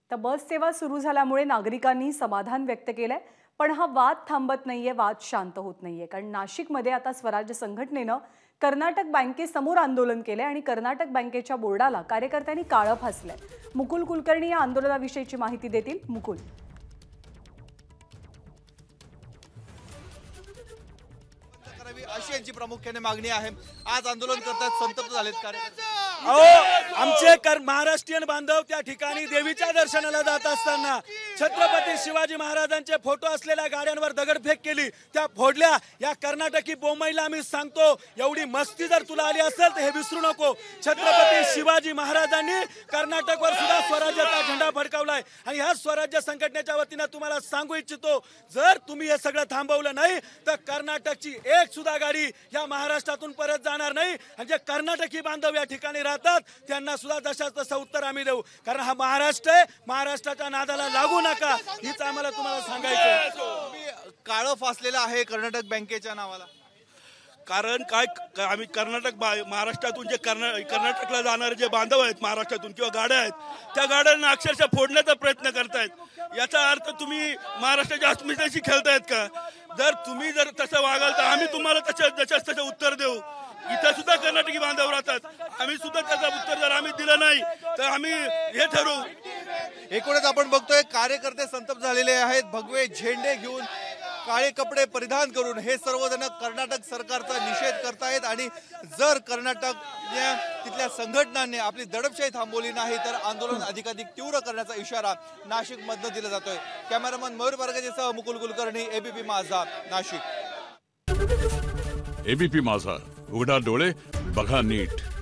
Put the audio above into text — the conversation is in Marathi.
तर बस सेवा सुरू झाल्यामुळे नागरिकांनी समाधान व्यक्त केलंय, पण हा वाद थांबत नाहीये, वाद शांत होत नाहीये। कारण नाशिकमध्ये आता स्वराज्य संघटनेनं कर्नाटक बँकेसमोर आंदोलन केलंय आणि कर्नाटक बँकेच्या बोर्डाला कार्यकर्त्यांनी काळं फासलंय। मुकुल कुलकर्णी या आंदोलनाविषयीची माहिती देतील। मुकुल, अशी यांची प्रामुख्याने मागणी आहे। आज आंदोलन करतात, संतप्त झालेत कार्यकर्ते। आमचे महाराष्ट्रीयन बांधव त्या ठिकाणी देवीच्या दर्शनाला जात असताना छत्रपती शिवाजी महाराजांचे फोटो असलेल्या गाड्यांवर दगडफेक केली, त्या फोडल्या। या कर्नाटकी बोंबाईला आम्ही सांगतो, एवढी मस्ती जर तुला आली असेल तर हे विसरू नको। छत्रपती शिवाजी महाराजांनी कर्नाटकवर सुद्धा स्वराज्याचा झेंडा फडकावलाय आणि ह्या स्वराज्य संघटनेच्या वतीने तुम्हाला सांगू इच्छितो, जर तुम्ही हे सगळं थांबवलं नाही तर कर्नाटकची एक सुद्धा गाडी या महाराष्ट्रातून परत जाणार नाही। आणि जे कर्नाटकी बांधव या ठिकाणी राहतात त्यांना सुद्धा जशाच तसं उत्तर आम्ही देऊ, कारण हा महाराष्ट्र आहे। महाराष्ट्राच्या नादाला लागू नका, हीच आम्हाला तुम्हाला सांगायचं। काळं फासलेलं आहे कर्नाटक बँकेच्या नावाला, कारण काय आम्ही महाराष्ट्रातून जे कर्नाटकला जाणारे जे बांधव आहेत महाराष्ट्रातून किंवा गाड्या आहेत, त्या गाड्यांना अक्षरशः फोडण्याचा प्रयत्न करतायत। याचा अर्थ तुम्ही महाराष्ट्राच्या अस्मितेशी खेळतायत का? जर तुम्ही तसं वागाल तर आम्ही तुम्हाला तसं उत्तर देऊ। इथं सुद्धा कर्नाटकी बांधव राहतात, आम्ही सुद्धा त्याचं उत्तर जर आम्ही दिलं नाही तर आम्ही हे ठरवू। एकूणच आपण बघतोय कार्यकर्ते संतप्त झालेले आहेत। भगवे झेंडे घेऊन, काळे कपडे परिधान करून हे सर्वजण कर्नाटक सरकारचा निषेध करतायत आणि जर कर्नाटक तिथल्या संघटनांनी आपली दडपशाही थांबवली नाही तर आंदोलन अधिकाधिक तीव्र करण्याचा इशारा नाशिक मधनं दिला जातोय। कॅमेरामन मयूर बारगजेसह मुकुल कुलकर्णी, एबीपी माझा, नाशिक। एबीपी माझा, उघडा डोळे बघा नीट।